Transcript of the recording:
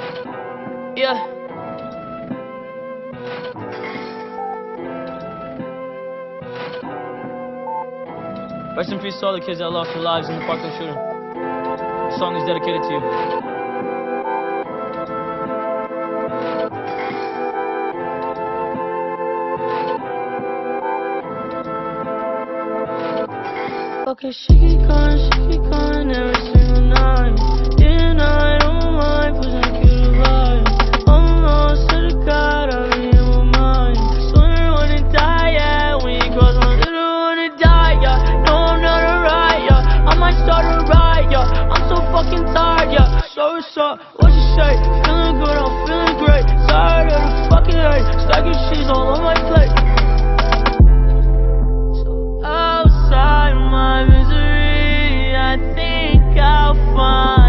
Yeah. Rest in peace to all the kids that lost their lives in the Parkland shooting. The song is dedicated to you. Okay, she keep calling every single night. Didn't I don't mind pushing you to ride. Almost to the God, I really in my mind. Swear wanna die, yeah. When you cross my little wanna die, yeah. No, I'm not alright, yeah. I might start a riot, yeah. I'm so fucking tired, yeah. So what's up? What you say? Feeling good, I'm feeling great. Tired of the fucking hate. Stacking shit all on my plate. So outside my misery, I think I'll find